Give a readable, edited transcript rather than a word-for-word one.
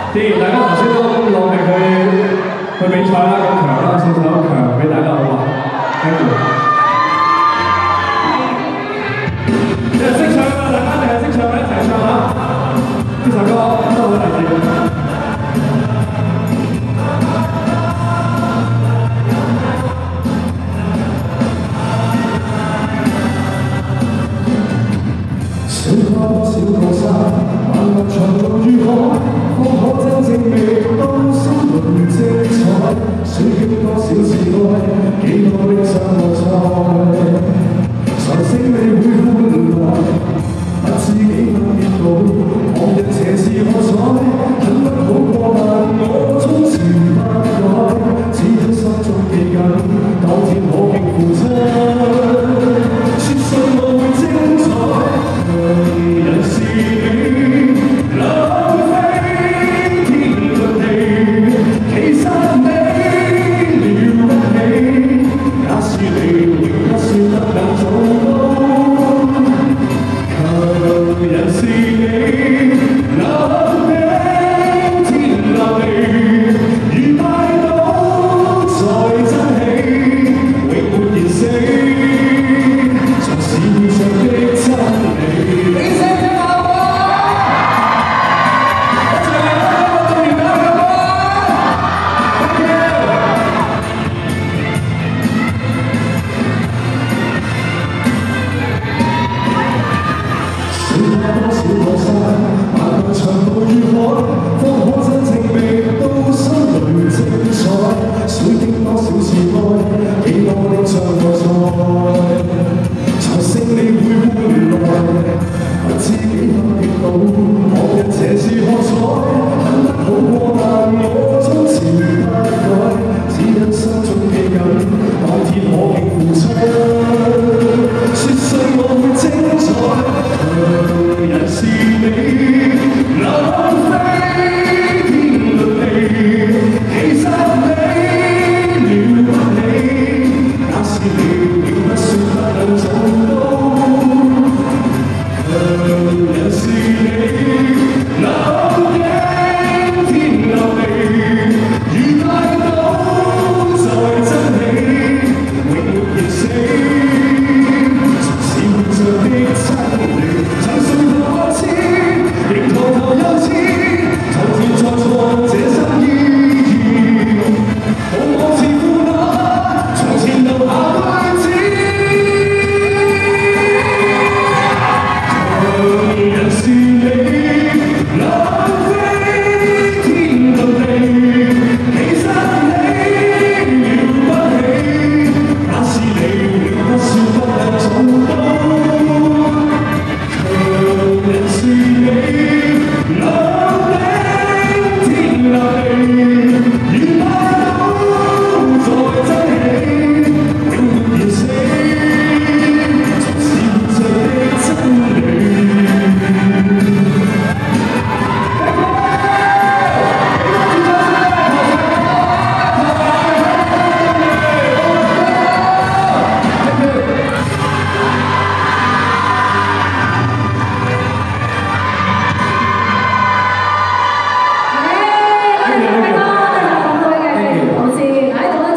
既然大家頭先都努力去比賽啦，咁強啦，送首強俾大家好嘛 ？Thank you。你係識唱啊？大家定係識唱咧？一齊唱下呢首歌都好勵志。小花小過山，萬物長路如海，方可真正覓到心靈精彩。水經多少次愛，幾多的傷和菜，才勝利會歡樂，不知幾分跌倒，往日邪是可彩，很不好過但我終是不改，只因心中記緊，當天可敬父親，說信我會精彩。人是你，冷飛天遁地，其實你了不起，假使你永不說得能做到，求人是你，冷冰天立地，如拜倒在真氣，永沒言死，從市場的真理。多少